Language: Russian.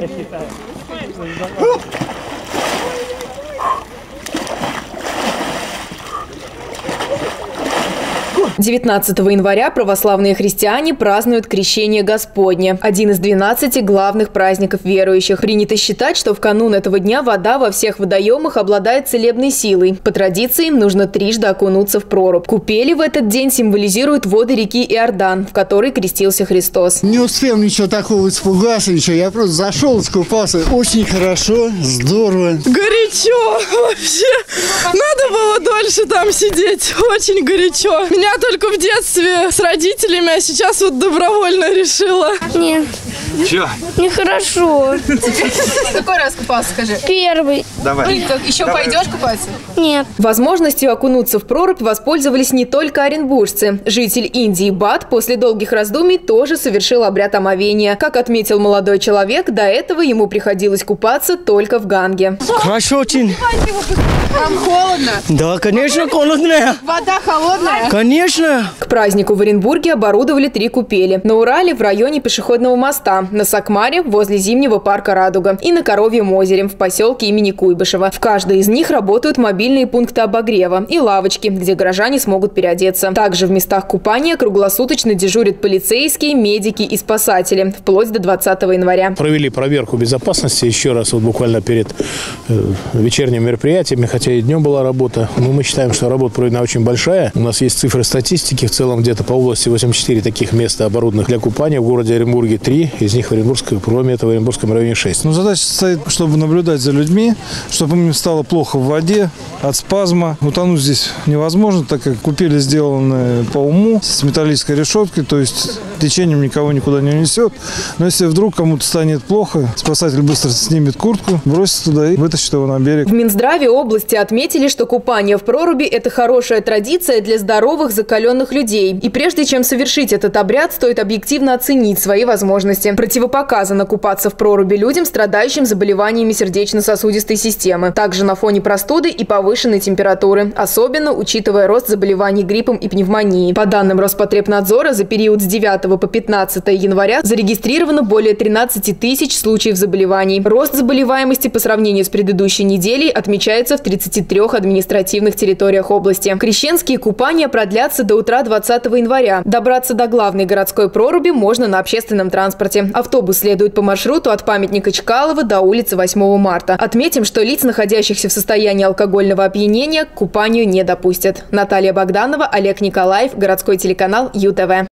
«19 января православные христиане празднуют Крещение Господне – один из 12 главных праздников верующих. Принято считать, что в канун этого дня вода во всех водоемах обладает целебной силой. По традиции им нужно трижды окунуться в прорубь. Купели в этот день символизируют воды реки Иордан, в которой крестился Христос. Не успел ничего такого испугаться, ничего. Я просто зашел, искупался. Очень хорошо, здорово. Горячо вообще. Надо было дольше там сидеть. Очень горячо. Меня только в детстве с родителями, а сейчас вот добровольно решила. Нет. Чё? Нехорошо. Какой раз купался, скажи? Первый. Давай. Еще пойдешь купаться? Нет. Возможностью окунуться в прорубь воспользовались не только оренбуржцы. Житель Индии Бат после долгих раздумий тоже совершил обряд омовения. Как отметил молодой человек, до этого ему приходилось купаться только в Ганге. Хорошо очень. Там холодно? Да, конечно, холодная. Вода холодная? Конечно. К празднику в Оренбурге оборудовали 3 купели. На Урале в районе пешеходного моста, на Сакмаре возле зимнего парка «Радуга» и на Коровьем озере в поселке имени Куйбышева. В каждой из них работают мобильные пункты обогрева и лавочки, где горожане смогут переодеться. Также в местах купания круглосуточно дежурят полицейские, медики и спасатели, вплоть до 20 января. Провели проверку безопасности еще раз, вот буквально перед вечерними мероприятиями, хотя и днем была работа. Но мы считаем, что работа проведена очень большая. У нас есть цифры статистики. В целом где-то по области 84 таких места, оборудованных для купания. В городе Оренбурге 3, из них в Оренбургском, кроме этого в Оренбургском районе 6. Задача стоит, чтобы наблюдать за людьми, чтобы им стало плохо в воде от спазма. Утонуть здесь невозможно, так как купели сделаны по уму, с металлической решеткой, то есть течением никого никуда не унесет. Но если вдруг кому-то станет плохо, спасатель быстро снимет куртку, бросит туда и вытащит его на берег. В Минздраве области отметили, что купание в проруби – это хорошая традиция для здоровых, закаленных людей. И прежде чем совершить этот обряд, стоит объективно оценить свои возможности. Противопоказано купаться в проруби людям, страдающим заболеваниями сердечно-сосудистой системы. Также на фоне простуды и повышенной температуры, особенно учитывая рост заболеваний гриппом и пневмонией. По данным Роспотребнадзора, за период с 9 по 15 января зарегистрировано более 13 тысяч случаев заболеваний. Рост заболеваемости по сравнению с предыдущей неделей отмечается в 33 административных территориях области. Крещенские купания продлятся до утра 20 января. Добраться до главной городской проруби можно на общественном транспорте. Автобус следует по маршруту от памятника Чкалова до улицы 8 марта. Отметим, что лиц, находящихся в состоянии алкогольного опьянения, к купанию не допустят. Наталья Богданова, Олег Николаев, городской телеканал ЮТВ.